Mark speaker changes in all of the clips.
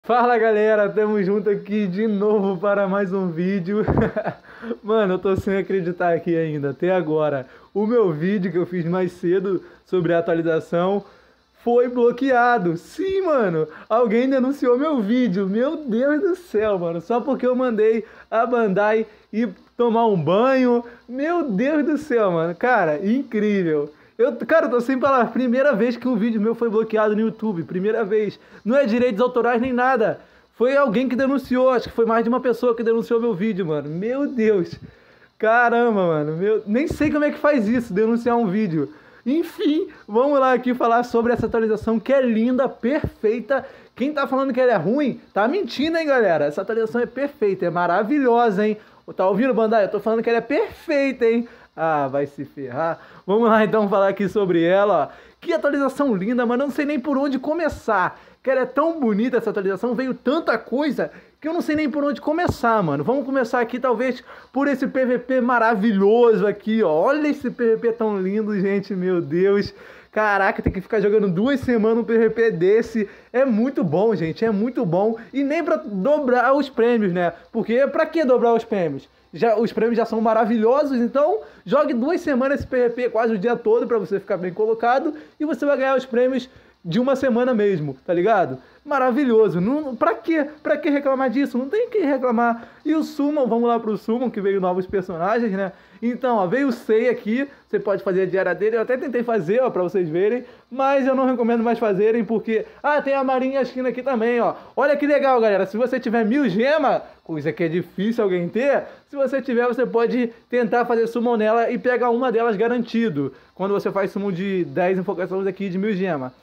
Speaker 1: Fala galera, tamo junto aqui de novo para mais um vídeo. Mano, eu tô sem acreditar aqui ainda, até agora. O meu vídeo que eu fiz mais cedo sobre a atualização foi bloqueado. Sim, mano, alguém denunciou meu vídeo. Meu Deus do céu, mano, só porque eu mandei a Bandai ir tomar um banho. Meu Deus do céu, mano, cara, incrível. Cara, eu tô sem palavras. Primeira vez que um vídeo meu foi bloqueado no YouTube. Primeira vez. Não é direitos autorais nem nada. Foi alguém que denunciou. Acho que foi mais de uma pessoa que denunciou meu vídeo, mano. Meu Deus. Caramba, mano. Nem sei como é que faz isso, denunciar um vídeo. Enfim, vamos lá aqui falar sobre essa atualização que é linda, perfeita. Quem tá falando que ela é ruim, tá mentindo, hein, galera? Essa atualização é perfeita, é maravilhosa, hein? Tá ouvindo, Bandai? Eu tô falando que ela é perfeita, hein? Ah, vai se ferrar. Vamos lá então falar aqui sobre ela, ó. Que atualização linda, mano. Eu não sei nem por onde começar. Que ela é tão bonita essa atualização, veio tanta coisa que eu não sei nem por onde começar, mano. Vamos começar aqui talvez por esse PVP maravilhoso aqui, ó. Olha esse PVP tão lindo, gente, meu Deus. Caraca, tem que ficar jogando 2 semanas um PVP desse. É muito bom, gente, é muito bom. E nem pra dobrar os prêmios, né? Porque pra que dobrar os prêmios? Os prêmios já são maravilhosos, então jogue 2 semanas esse PVP, quase o dia todo, pra você ficar bem colocado. E você vai ganhar os prêmios de uma semana mesmo, tá ligado? Maravilhoso. Não, pra quê? Pra que reclamar disso? Não tem que reclamar. E o Summon, vamos lá pro Summon, que veio novos personagens, né? Então, ó, veio o Sei aqui, você pode fazer a diária dele, eu até tentei fazer, ó, pra vocês verem, mas eu não recomendo mais fazerem, porque... Ah, tem a Marinha Esquina aqui também, ó. Olha que legal, galera, se você tiver 1000 gemas, coisa que é difícil alguém ter, se você tiver, você pode tentar fazer Summon nela e pegar uma delas garantido, quando você faz Summon de 10 invocações aqui de 1000 gemas.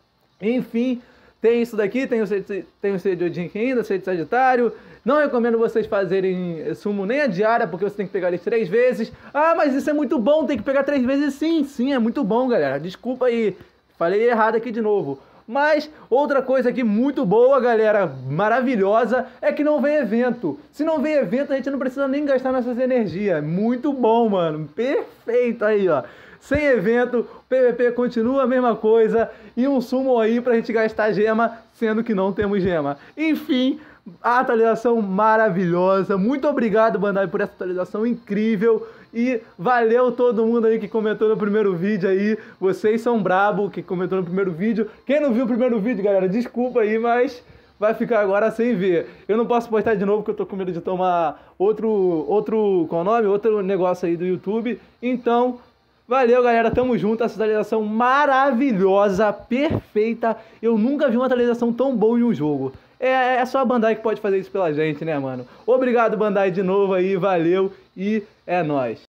Speaker 1: Enfim, tem isso daqui, tem o C de Odin ainda, C de Sagitário. Não recomendo vocês fazerem Summon nem a diária, porque você tem que pegar eles 3 vezes. Ah, mas isso é muito bom, tem que pegar 3 vezes sim. Sim, é muito bom, galera. Desculpa aí, falei errado aqui de novo. Mas outra coisa aqui muito boa, galera, maravilhosa, é que não vem evento. Se não vem evento, a gente não precisa nem gastar nossas energias. Muito bom, mano. Perfeito aí, ó. Sem evento, o PVP continua a mesma coisa e um Summon aí pra gente gastar gema, sendo que não temos gema. Enfim, a atualização maravilhosa. Muito obrigado, Bandai, por essa atualização incrível. E valeu todo mundo aí que comentou no primeiro vídeo aí. Vocês são brabo que comentou no primeiro vídeo. Quem não viu o primeiro vídeo, galera, desculpa aí, mas vai ficar agora sem ver. Eu não posso postar de novo porque eu tô com medo de tomar qual é o nome? Outro negócio aí do YouTube. Então, valeu, galera, tamo junto, essa atualização maravilhosa, perfeita. Eu nunca vi uma atualização tão boa em um jogo. É só a Bandai que pode fazer isso pela gente, né, mano? Obrigado, Bandai, de novo aí, valeu e é nóis.